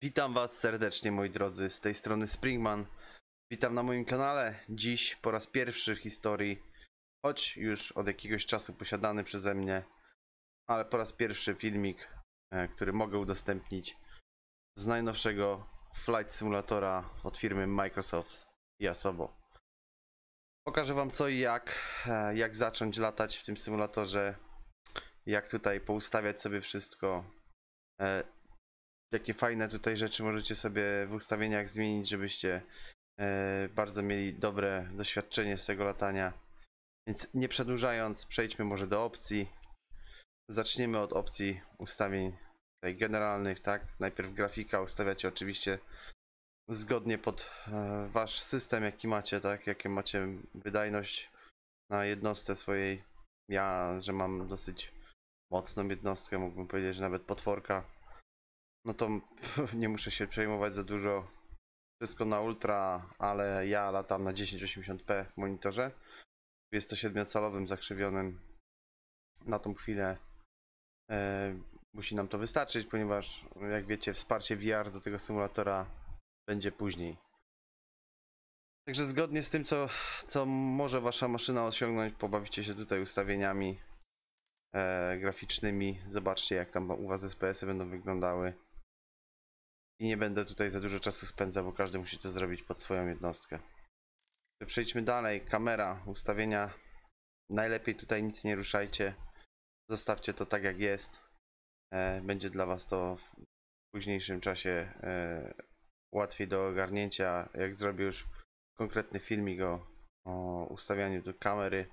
Witam Was serdecznie, moi drodzy, z tej strony Springman. Witam na moim kanale. Dziś po raz pierwszy w historii, choć już od jakiegoś czasu posiadany przeze mnie, ale po raz pierwszy filmik, który mogę udostępnić z najnowszego Flight Simulatora od firmy Microsoft i Asobo. Pokażę Wam co i jak zacząć latać w tym symulatorze, jak tutaj poustawiać sobie wszystko. Jakie fajne tutaj rzeczy możecie sobie w ustawieniach zmienić, żebyście bardzo mieli dobre doświadczenie z tego latania. Więc nie przedłużając, przejdźmy może do opcji. Zaczniemy od opcji ustawień tutaj generalnych, tak? Najpierw grafika ustawiacie oczywiście zgodnie pod wasz system, jaki macie, tak? Jakie macie wydajność na jednostce swojej. Ja, że mam dosyć mocną jednostkę, mógłbym powiedzieć, że nawet potworka. No to nie muszę się przejmować za dużo. Wszystko na ultra, ale ja latam na 1080p w monitorze. 27-calowym zakrzywionym. Na tą chwilę musi nam to wystarczyć, ponieważ jak wiecie, wsparcie VR do tego symulatora będzie później. Także zgodnie z tym, co może wasza maszyna osiągnąć, pobawicie się tutaj ustawieniami graficznymi. Zobaczcie, jak tam u was FPS-y będą wyglądały. I nie będę tutaj za dużo czasu spędzał, bo każdy musi to zrobić pod swoją jednostkę. Przejdźmy dalej. Kamera, ustawienia. Najlepiej tutaj nic nie ruszajcie. Zostawcie to tak jak jest. Będzie dla was to w późniejszym czasie łatwiej do ogarnięcia. Jak zrobię już konkretny filmik o ustawianiu do kamery.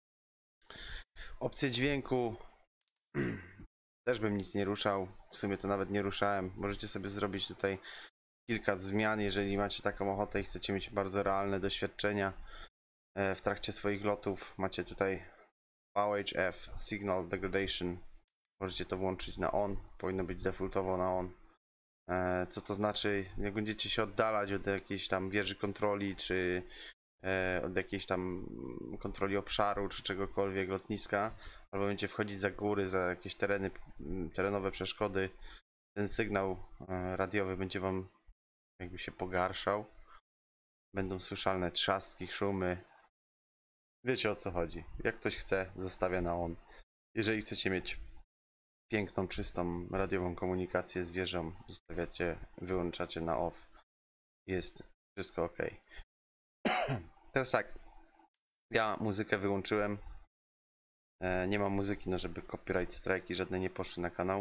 Opcje dźwięku. Też bym nic nie ruszał. W sumie to nawet nie ruszałem. Możecie sobie zrobić tutaj kilka zmian, jeżeli macie taką ochotę i chcecie mieć bardzo realne doświadczenia w trakcie swoich lotów. Macie tutaj VHF, Signal Degradation. Możecie to włączyć na on. Powinno być defaultowo na on. Co to znaczy? Jak będziecie się oddalać od jakiejś tam wieży kontroli, czy od jakiejś tam kontroli obszaru, czy czegokolwiek, lotniska, albo będziecie wchodzić za góry, za jakieś terenowe przeszkody, ten sygnał radiowy będzie wam jakby się pogarszał. Będą słyszalne trzaski, szumy. Wiecie o co chodzi. Jak ktoś chce, zostawia na on. Jeżeli chcecie mieć piękną, czystą, radiową komunikację z wieżą, zostawiacie, wyłączacie na off. Jest wszystko ok. Teraz tak. Ja muzykę wyłączyłem. Nie mam muzyki, no żeby copyright strike i żadne nie poszły na kanał.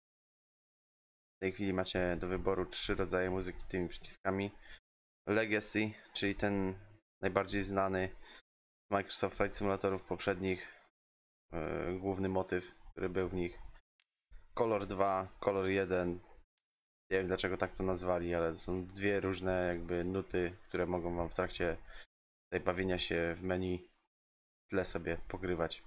W tej chwili macie do wyboru 3 rodzaje muzyki tymi przyciskami. Legacy, czyli ten najbardziej znany z Microsoft Flight Simulatorów poprzednich, główny motyw, który był w nich. Kolor 2, kolor 1. Nie wiem dlaczego tak to nazwali, ale są dwie różne jakby nuty, które mogą wam w trakcie tej bawienia się w menu w tle sobie pogrywać.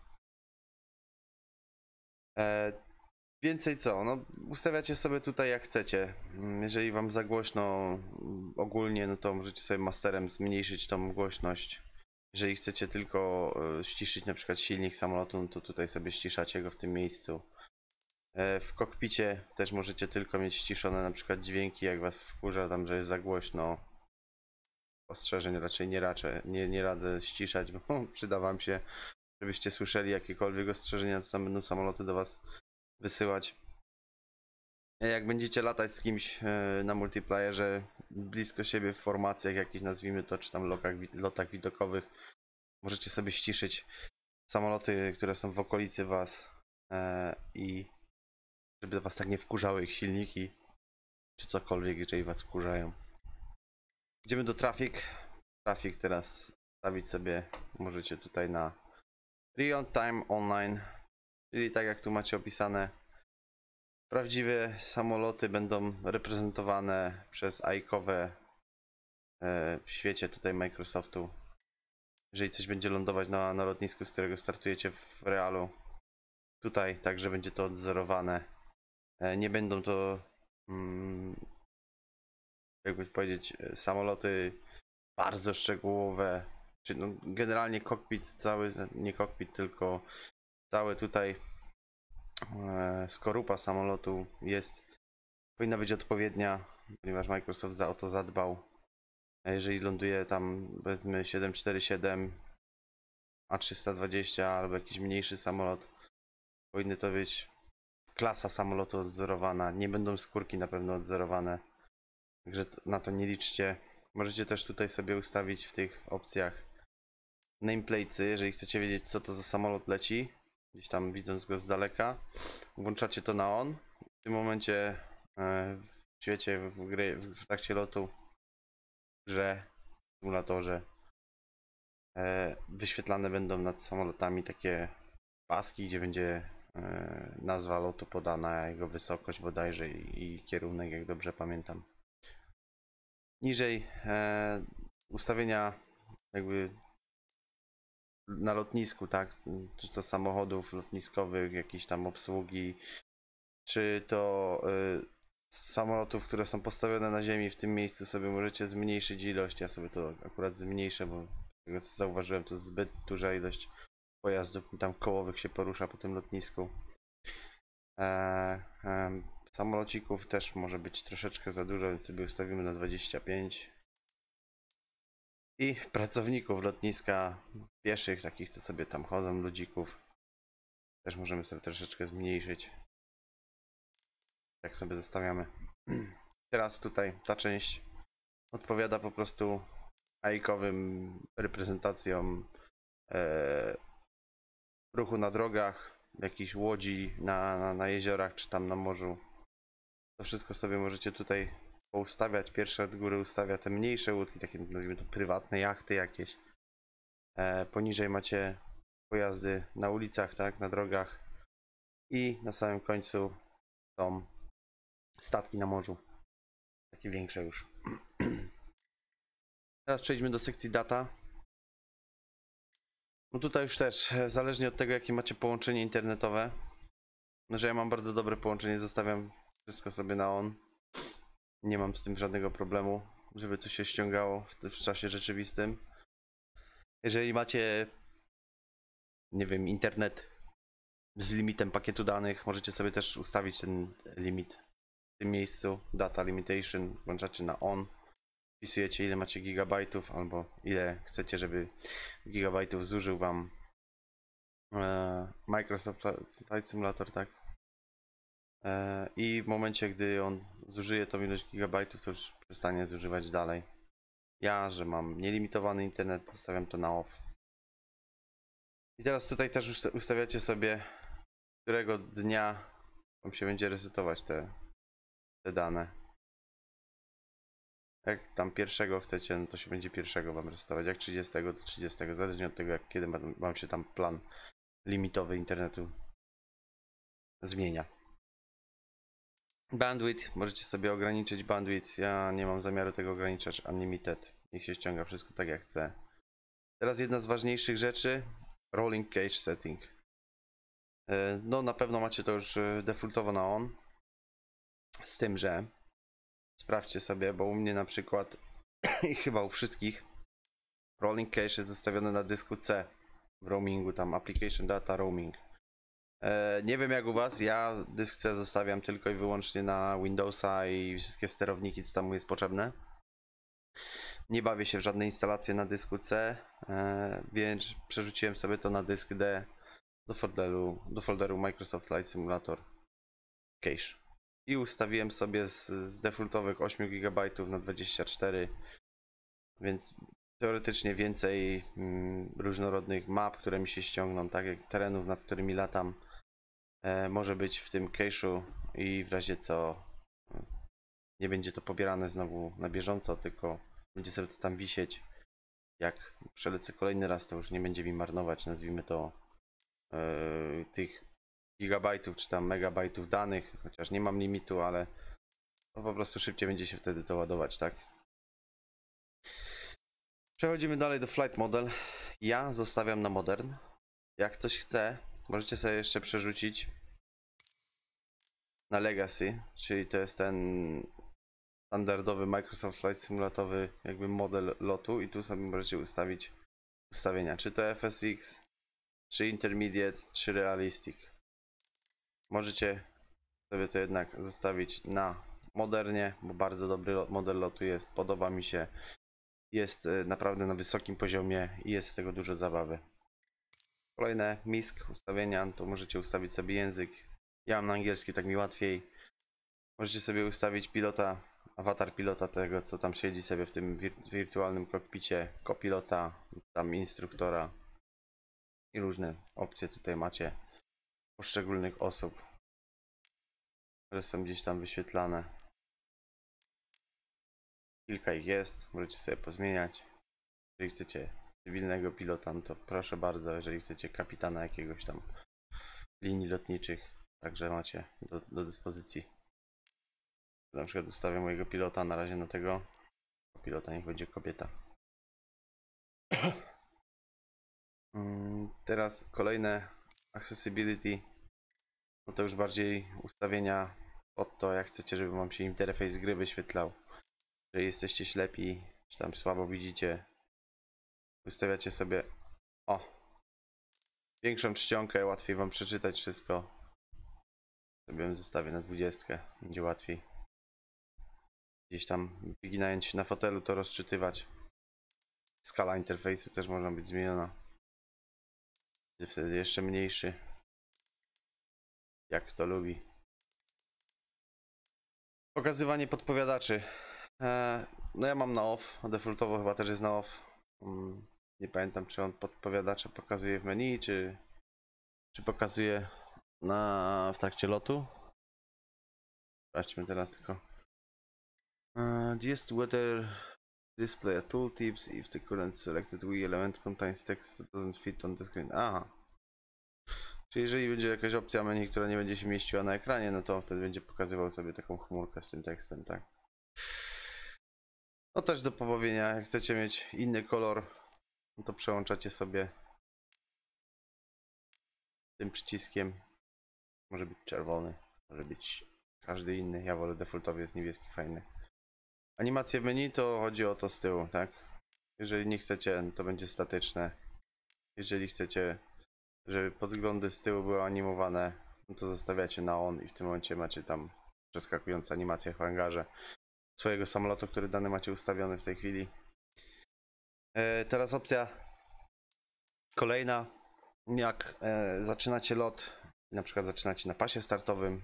Więcej co? No, ustawiacie sobie tutaj jak chcecie. Jeżeli wam za głośno ogólnie, no to możecie sobie masterem zmniejszyć tą głośność. Jeżeli chcecie tylko ściszyć na przykład silnik samolotu, no to tutaj sobie ściszacie go w tym miejscu. W kokpicie też możecie tylko mieć ściszone na przykład dźwięki, jak was wkurza tam, że jest za głośno. Ostrzeżeń raczej nie radzę ściszać, bo przyda wam się, żebyście słyszeli jakiekolwiek ostrzeżenia, co tam będą samoloty do was wysyłać. Jak będziecie latać z kimś na multiplayerze blisko siebie w formacjach jakichś, nazwijmy to, czy tam lotach widokowych, możecie sobie ściszyć samoloty, które są w okolicy was i żeby was tak nie wkurzały ich silniki, czy cokolwiek, jeżeli was wkurzają. Idziemy do traffic. Traffic teraz stawić sobie możecie tutaj na Real Time Online, czyli tak jak tu macie opisane, prawdziwe samoloty będą reprezentowane przez ajkowe w świecie tutaj Microsoftu. Jeżeli coś będzie lądować na lotnisku, z którego startujecie w realu, tutaj także będzie to odzorowane. Nie będą to jakby powiedzieć samoloty bardzo szczegółowe, czy no, generalnie kokpit cały, nie kokpit, tylko cały tutaj skorupa samolotu powinna być odpowiednia. ponieważ Microsoft o to zadbał. A jeżeli ląduje tam, powiedzmy 747 A320 albo jakiś mniejszy samolot, powinny to być klasa samolotu odzorowana. Nie będą skórki na pewno odzorowane, także na to nie liczcie. Możecie też tutaj sobie ustawić w tych opcjach nameplate'y, jeżeli chcecie wiedzieć, co to za samolot leci, gdzieś tam widząc go z daleka, włączacie to na on. W tym momencie w świecie, w gry, w trakcie lotu, w grze, w symulatorze wyświetlane będą nad samolotami takie paski, gdzie będzie nazwa lotu podana, jego wysokość bodajże i kierunek, jak dobrze pamiętam. Niżej ustawienia jakby na lotnisku, tak? Czy to samochodów lotniskowych, jakiejś tam obsługi, czy to samolotów, które są postawione na ziemi, w tym miejscu sobie możecie zmniejszyć ilość. Ja sobie to akurat zmniejszę, bo z tego co zauważyłem, to jest zbyt duża ilość pojazdów tam kołowych się porusza po tym lotnisku. Samolocików też może być troszeczkę za dużo, więc sobie ustawimy na 25. I pracowników lotniska, pieszych, takich co sobie tam chodzą, ludzików, też możemy sobie troszeczkę zmniejszyć. Jak sobie zestawiamy. Teraz tutaj ta część odpowiada po prostu AIK-owym reprezentacjom ruchu na drogach, jakichś łodzi na jeziorach czy tam na morzu. To wszystko sobie możecie tutaj poustawiać. Pierwsze od góry ustawia te mniejsze łódki, takie nazwijmy to prywatne jachty jakieś. Poniżej macie pojazdy na ulicach, tak, na drogach. I na samym końcu są statki na morzu. Takie większe już. Teraz przejdźmy do sekcji data. No tutaj już też, zależnie od tego jakie macie połączenie internetowe. No, że ja mam bardzo dobre połączenie, zostawiam wszystko sobie na on. Nie mam z tym żadnego problemu, żeby to się ściągało w czasie rzeczywistym. Jeżeli macie, nie wiem, internet z limitem pakietu danych, możecie sobie też ustawić ten limit w tym miejscu. Data limitation, włączacie na on. Wpisujecie ile macie gigabajtów albo ile chcecie, żeby gigabajtów zużył wam Microsoft Flight Simulator, tak? I w momencie, gdy on zużyje tą ilość gigabajtów, to już przestanie zużywać dalej. Ja, że mam nielimitowany internet, zostawiam to na off. I teraz tutaj też ustawiacie sobie, którego dnia wam się będzie resetować te dane. Jak tam pierwszego chcecie, no to się będzie pierwszego wam resetować, jak 30 to 30, zależnie od tego jak kiedy wam się tam plan limitowy internetu zmienia. Bandwidth, możecie sobie ograniczyć bandwidth, ja nie mam zamiaru tego ograniczać, unlimited, niech się ściąga wszystko tak jak chcę. Teraz jedna z ważniejszych rzeczy, rolling cache setting. No na pewno macie to już defaultowo na on, z tym, że sprawdźcie sobie, bo u mnie na przykład i chyba u wszystkich rolling cache jest zostawiony na dysku C w roamingu, tam application data roaming. Nie wiem jak u was, ja dysk C zostawiam tylko i wyłącznie na Windowsa i wszystkie sterowniki, co tam jest potrzebne. Nie bawię się w żadne instalacje na dysku C, więc przerzuciłem sobie to na dysk D do folderu Microsoft Flight Simulator Cache. I ustawiłem sobie z defaultowych 8 GB na 24, więc teoretycznie więcej różnorodnych map, które mi się ściągną, tak jak terenów, nad którymi latam, może być w tym cache'u i w razie co nie będzie to pobierane znowu na bieżąco, tylko będzie sobie to tam wisieć. Jak przelecę kolejny raz, to już nie będzie mi marnować, nazwijmy to, tych gigabajtów czy tam megabajtów danych, chociaż nie mam limitu, ale to po prostu szybciej będzie się wtedy to ładować, tak? Przechodzimy dalej do Flight Model. Ja zostawiam na Modern. Jak ktoś chce, możecie sobie jeszcze przerzucić na Legacy, czyli to jest ten standardowy Microsoft Flight Simulatory jakby model lotu i tu sobie możecie ustawić ustawienia, czy to FSX, czy Intermediate, czy Realistic. Możecie sobie to jednak zostawić na modernie, bo bardzo dobry model lotu jest, podoba mi się. Jest naprawdę na wysokim poziomie i jest z tego dużo zabawy. Kolejne MISC ustawienia, to możecie ustawić sobie język. Ja mam na angielski, tak mi łatwiej. Możecie sobie ustawić pilota, awatar pilota, tego co tam siedzi sobie w tym wirtualnym kokpicie, kopilota, tam instruktora i różne opcje tutaj macie poszczególnych osób, które są gdzieś tam wyświetlane. Kilka ich jest, możecie sobie pozmieniać. Jeżeli chcecie cywilnego pilota, no to proszę bardzo, jeżeli chcecie kapitana jakiegoś tam linii lotniczych, także macie do dyspozycji. Na przykład ustawię mojego pilota na razie na tego pilota, niech będzie kobieta. Teraz kolejne accessibility, no to już bardziej ustawienia pod to, jak chcecie, żeby wam się interfejs gry wyświetlał. Jeżeli jesteście ślepi, czy tam słabo widzicie, ustawiacie sobie większą czcionkę, łatwiej wam przeczytać wszystko. Sobie zestawię na 20, będzie łatwiej. Gdzieś tam wyginając się na fotelu to rozczytywać. Skala interfejsu też może być zmieniona. Będzie wtedy jeszcze mniejszy. Jak kto lubi. Pokazywanie podpowiadaczy. No ja mam na off, defaultowo chyba też jest na off. Nie pamiętam, czy on podpowiadacze pokazuje w menu, czy pokazuje w trakcie lotu. Sprawdźmy teraz tylko. Jest weather display a tooltips if the current selected Wii element contains text that doesn't fit on the screen. Aha. Czyli jeżeli będzie jakaś opcja menu, która nie będzie się mieściła na ekranie, no to wtedy będzie pokazywał sobie taką chmurkę z tym tekstem, tak? No też do pobawienia, jak chcecie mieć inny kolor, no to przełączacie sobie tym przyciskiem. Może być czerwony, może być każdy inny. Ja wolę defaultowy, jest niebieski, fajny. Animacje w menu to chodzi o to z tyłu, tak? Jeżeli nie chcecie, to będzie statyczne. Jeżeli chcecie, żeby podglądy z tyłu były animowane, no to zostawiacie na on i w tym momencie macie tam przeskakujące animacje w hangarze swojego samolotu, który dany macie ustawiony w tej chwili. Teraz opcja kolejna. Jak zaczynacie lot, na przykład zaczynacie na pasie startowym,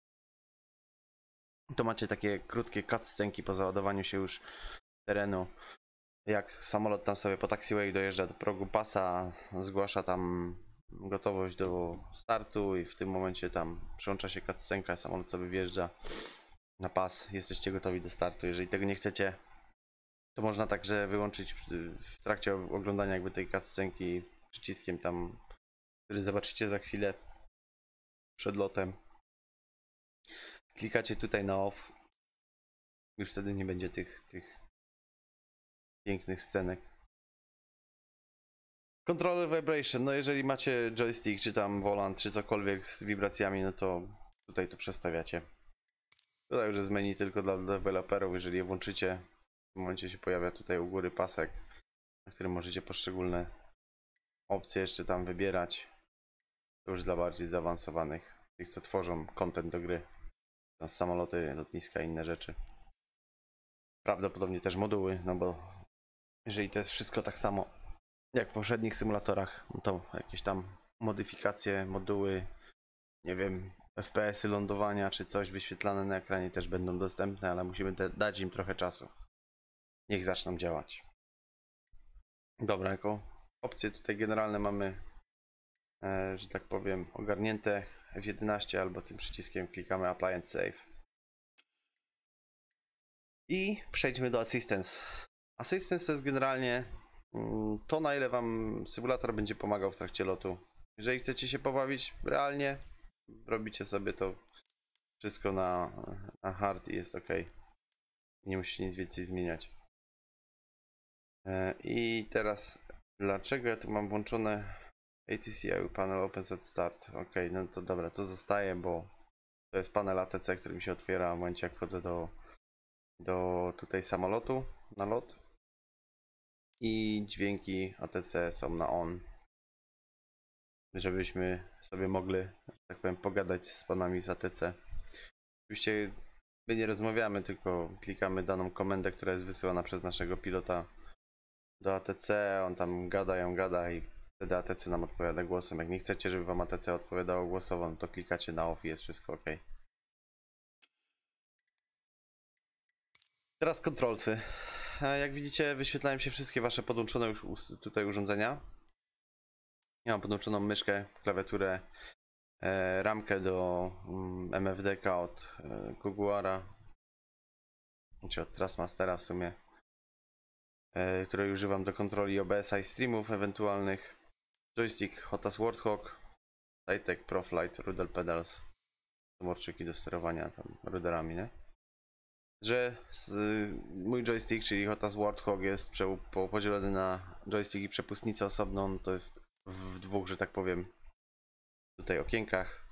to macie takie krótkie cutscenki po załadowaniu się już terenu. Jak samolot tam sobie po taxiway dojeżdża do progu pasa, zgłasza tam gotowość do startu i w tym momencie tam przełącza się cutscenka, samolot sobie wjeżdża na pas, jesteście gotowi do startu. Jeżeli tego nie chcecie, to można także wyłączyć w trakcie oglądania jakby tej cutscenki przyciskiem tam, który zobaczycie za chwilę przed lotem. Klikacie tutaj na off, już wtedy nie będzie tych pięknych scenek. Controller vibration, no jeżeli macie joystick, czy tam volant, czy cokolwiek z wibracjami, no to tutaj to przestawiacie. Tutaj już jest menu tylko dla deweloperów, jeżeli je włączycie, w momencie się pojawia tutaj u góry pasek, na którym możecie poszczególne opcje jeszcze tam wybierać. To już dla bardziej zaawansowanych, tych co tworzą content do gry. Tam samoloty, lotniska i inne rzeczy. Prawdopodobnie też moduły, no bo jeżeli to jest wszystko tak samo jak w poprzednich symulatorach, no to jakieś tam modyfikacje, moduły, nie wiem, FPS-y lądowania czy coś wyświetlane na ekranie też będą dostępne, ale musimy dać im trochę czasu. Niech zaczną działać. Dobra, jako opcje tutaj generalne mamy, że tak powiem, ogarnięte. F11 albo tym przyciskiem klikamy Apply and Save. I przejdźmy do Assistance. Assistance to jest generalnie to, na ile wam symulator będzie pomagał w trakcie lotu. Jeżeli chcecie się pobawić realnie, robicie sobie to wszystko na hard i jest ok. Nie musicie nic więcej zmieniać. I teraz, dlaczego ja tu mam włączone ATC panel Open Set Start? Ok, no to dobra, to zostaje, bo to jest panel ATC, który mi się otwiera w momencie, jak wchodzę do tutaj samolotu na lot. I dźwięki ATC są na on, żebyśmy sobie mogli, że tak powiem, pogadać z panami z ATC. Oczywiście My nie rozmawiamy, tylko klikamy daną komendę, która jest wysyłana przez naszego pilota do ATC, on tam gada i wtedy ATC nam odpowiada głosem. Jak nie chcecie, żeby wam ATC odpowiadało głosowo, no to klikacie na off i jest wszystko ok. Teraz kontrolsy. Jak widzicie, wyświetlają się wszystkie wasze podłączone już tutaj urządzenia. Ja mam podłączoną myszkę, klawiaturę, ramkę do MFDK od Kuguara, czy od Trustmastera w sumie, której używam do kontroli OBS-a i streamów ewentualnych. Joystick Hotas Warthog, Cytec ProFlight, Rudel Pedals, komórczyki do sterowania tam ruderami, nie? Że mój joystick, czyli Hotas Warthog, jest podzielony na joystick i przepustnicę osobną, to jest w dwóch, że tak powiem, tutaj okienkach.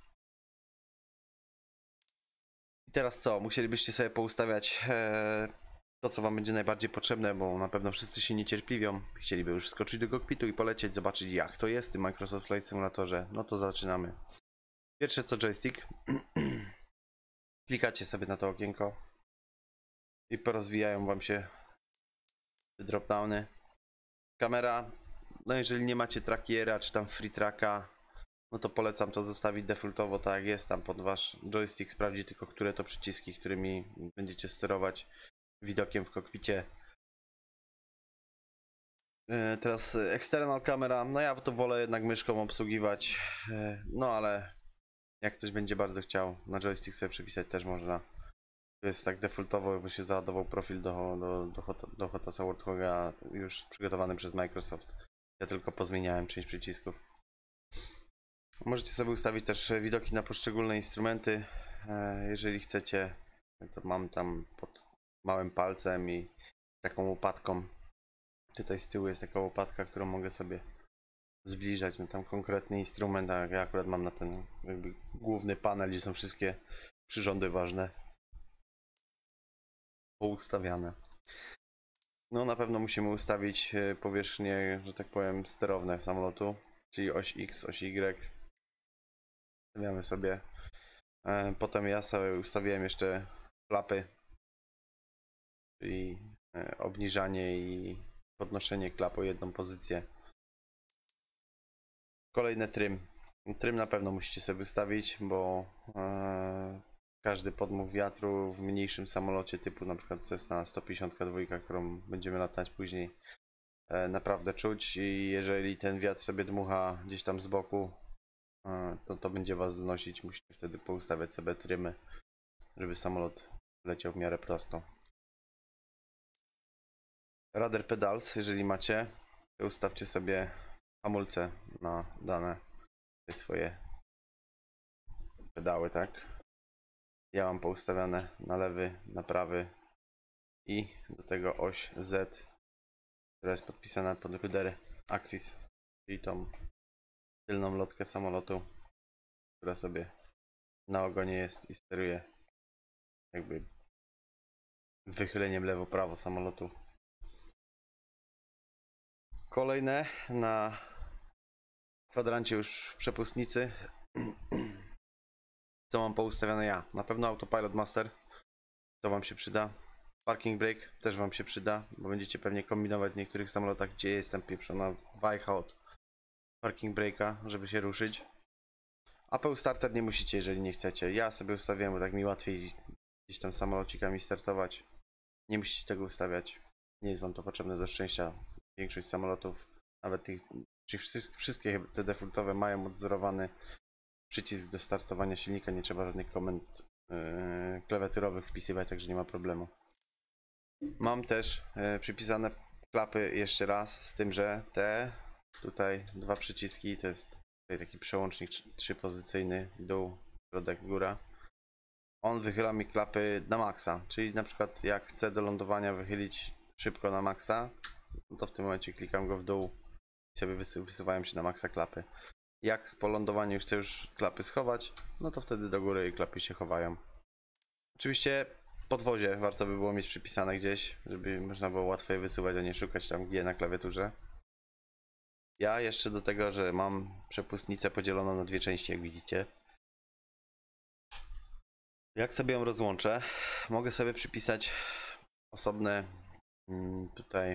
I teraz co? Musielibyście sobie poustawiać to, co wam będzie najbardziej potrzebne, bo na pewno wszyscy się niecierpliwią. Chcieliby już wskoczyć do kokpitu i polecieć, zobaczyć jak to jest w tym Microsoft Flight Simulatorze. No to zaczynamy. Pierwsze co joystick. Klikacie sobie na to okienko i porozwijają wam się te dropdowny. Kamera, no jeżeli nie macie trackiera czy tam free tracka, no to polecam to zostawić defaultowo tak jak jest tam pod wasz joystick, sprawdzi tylko które to przyciski, którymi będziecie sterować widokiem w kokpicie. Teraz external camera, no ja to wolę jednak myszką obsługiwać, no ale jak ktoś będzie bardzo chciał na joystick sobie przepisać też można. To jest tak defaultowo, bo się załadował profil do Hotasa Warthoga już przygotowany przez Microsoft. Ja tylko pozmieniałem część przycisków. Możecie sobie ustawić też widoki na poszczególne instrumenty, jeżeli chcecie. To mam tam pod małym palcem i taką łopatką. Tutaj z tyłu jest taka łopatka, którą mogę sobie zbliżać na tam konkretny instrument, a ja akurat mam na ten jakby główny panel, gdzie są wszystkie przyrządy ważne poustawiane. No na pewno musimy ustawić powierzchnie, że tak powiem, sterowne samolotu, czyli oś X, oś Y. Stawiamy sobie. Potem ja sobie ustawiłem jeszcze klapy, czyli obniżanie i podnoszenie klap o jedną pozycję. Kolejny trym. Trym na pewno musicie sobie ustawić, bo każdy podmuch wiatru w mniejszym samolocie typu na przykład Cessna 152, którą będziemy latać później, naprawdę czuć i jeżeli ten wiatr sobie dmucha gdzieś tam z boku, to będzie was znosić. Musicie wtedy poustawiać sobie trymy, żeby samolot leciał w miarę prosto. Rudder pedals, jeżeli macie, to ustawcie sobie hamulce na dane swoje pedały, tak? Ja mam poustawiane na lewy, na prawy i do tego oś Z, która jest podpisana pod ruder Axis, czyli tą tylną lotkę samolotu, która sobie na ogonie jest i steruje jakby wychyleniem lewo-prawo samolotu. Kolejne na kwadrancie już przepustnicy. Co mam poustawione ja? Na pewno Autopilot Master, to wam się przyda. Parking Brake też wam się przyda, bo będziecie pewnie kombinować w niektórych samolotach, gdzie jest tam pieprzona wajcha od Parking Brake'a, żeby się ruszyć. APU Starter nie musicie, jeżeli nie chcecie. Ja sobie ustawiłem, bo tak mi łatwiej gdzieś tam samolocikami startować. Nie musicie tego ustawiać. Nie jest wam to potrzebne do szczęścia. Większość samolotów, nawet tych, czyli wszystkie te defaultowe mają odzorowany przycisk do startowania silnika. Nie trzeba żadnych komend klawiaturowych wpisywać, także nie ma problemu. Mam też przypisane klapy jeszcze raz, z tym, że te tutaj dwa przyciski to jest tutaj taki przełącznik trzypozycyjny, dół, środek, góra. On wychyla mi klapy na maksa, czyli na przykład jak chcę do lądowania wychylić szybko na maksa, no to w tym momencie klikam go w dół i sobie wysuwają się na maksa klapy. Jak po lądowaniu chcę już klapy schować, no to wtedy do góry i klapy się chowają. Oczywiście podwozie warto by było mieć przypisane gdzieś, żeby można było łatwo je wysuwać, a nie szukać tam gdzie na klawiaturze. Ja jeszcze do tego, że mam przepustnicę podzieloną na dwie części, jak widzicie. Jak sobie ją rozłączę? Mogę sobie przypisać osobne tutaj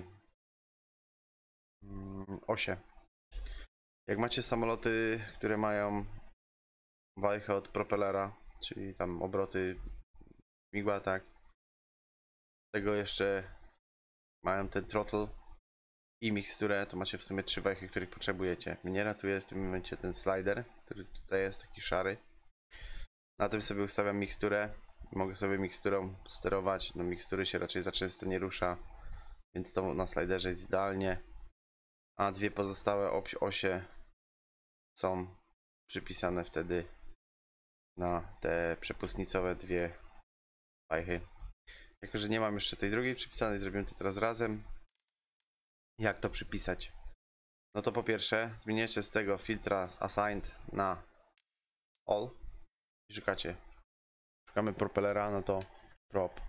osie. Jak macie samoloty, które mają wajchę od propelera, czyli tam obroty migła, tak. Tego jeszcze mają ten throttle i miksturę, to macie w sumie 3 wajchy, których potrzebujecie. Mnie ratuje w tym momencie ten slider, który tutaj jest taki szary. Na tym sobie ustawiam miksturę. Mogę sobie miksturą sterować. No mikstury się raczej za często nie rusza, więc to na sliderze jest idealnie. A dwie pozostałe osie są przypisane wtedy na te przepustnicowe dwie wajchy. Jako że nie mam jeszcze tej drugiej przypisanej, zrobimy to teraz razem. Jak to przypisać? No to po pierwsze zmieniacie z tego filtra assigned na all i szukamy propelera, no to prop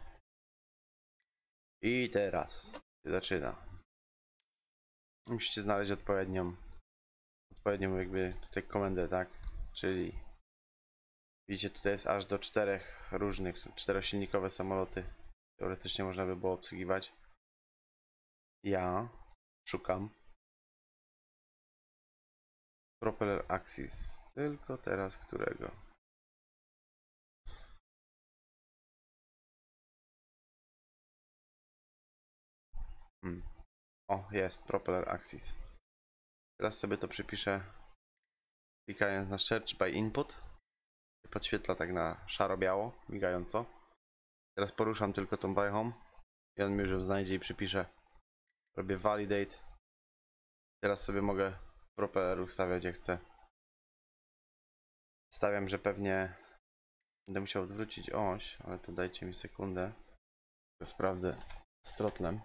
i teraz się zaczyna. Musicie znaleźć odpowiednią jakby tutaj komendę, tak? Czyli widzicie, tutaj jest aż do 4 różnych, 4-silnikowe samoloty. Teoretycznie można by było obsługiwać. Ja szukam propeller axis, tylko teraz którego? O, jest propeller axis. Teraz sobie to przypiszę, klikając na search by input. Podświetla tak na szaro-biało, migająco. Teraz poruszam tylko tą wajchą i on mi już ją znajdzie i przypisze. Robię validate. Teraz sobie mogę propeller ustawiać jak chcę. Stawiam, że pewnie będę musiał odwrócić oś, ale to dajcie mi sekundę. Tylko sprawdzę z throttlem.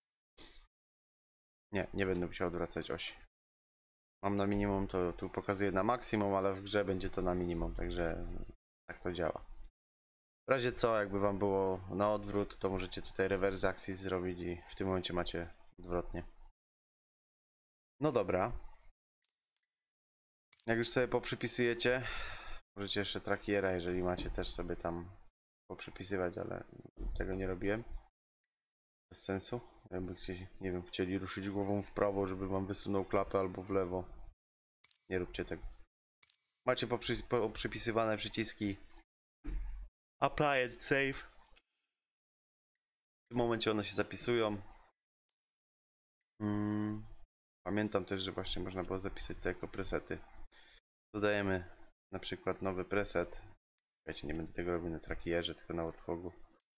Nie będę musiał odwracać osi. Mam na minimum, to tu pokazuję na maksimum, ale w grze będzie to na minimum, także tak to działa. W razie co, jakby wam było na odwrót, to możecie tutaj reverse axis zrobić i w tym momencie macie odwrotnie. No dobra. Jak już sobie poprzypisujecie, możecie jeszcze trackiera, jeżeli macie, też sobie tam poprzypisywać, ale tego nie robiłem. Bez sensu. Jakby nie wiem, chcieli ruszyć głową w prawo, żeby wam wysunął klapę, albo w lewo. Nie róbcie tego. Macie poprzypisywane przyciski Apply and Save. W tym momencie one się zapisują. Pamiętam też, że właśnie można było zapisać te jako presety. Dodajemy na przykład nowy preset. Wiecie, nie będę tego robił na trackierze, tylko na Warthogu.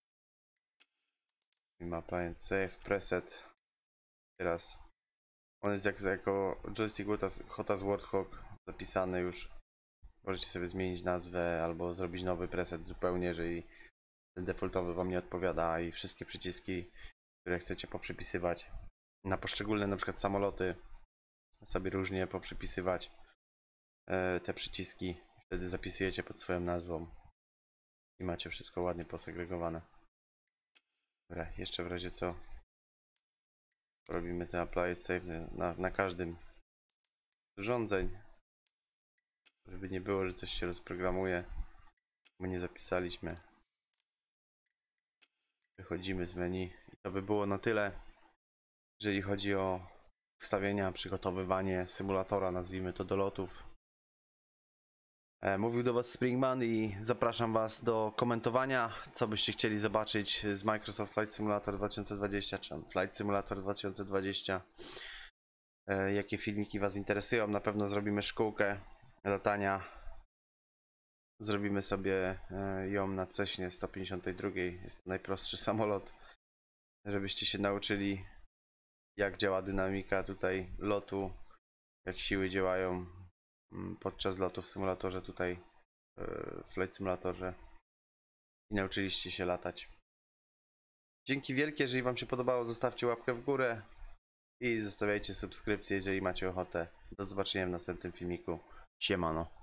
Apply and Save, preset. Teraz on jest jako joystick Hotas Warthog zapisany już. Możecie sobie zmienić nazwę albo zrobić nowy preset zupełnie, jeżeli ten defaultowy wam nie odpowiada i wszystkie przyciski, które chcecie poprzypisywać na poszczególne na przykład samoloty, sobie różnie poprzypisywać te przyciski. Wtedy zapisujecie pod swoją nazwą i macie wszystko ładnie posegregowane. Dobra, jeszcze w razie co robimy ten apply save na każdym z urządzeń, żeby nie było, że coś się rozprogramuje, my nie zapisaliśmy. Wychodzimy z menu i to by było na tyle, jeżeli chodzi o ustawienia, przygotowywanie symulatora, nazwijmy to, do lotów. Mówił do was Springman i zapraszam was do komentowania, co byście chcieli zobaczyć z Microsoft Flight Simulator 2020 czy Flight Simulator 2020. Jakie filmiki was interesują? Na pewno zrobimy szkółkę latania. Zrobimy sobie ją na Cessnie 152. Jest to najprostszy samolot, żebyście się nauczyli, jak działa dynamika tutaj lotu, jak siły działają podczas lotu w symulatorze tutaj, w Flight Simulatorze, i nauczyliście się latać. Dzięki wielkie, jeżeli wam się podobało, zostawcie łapkę w górę i zostawiajcie subskrypcję, jeżeli macie ochotę. Do zobaczenia w następnym filmiku. Siemano.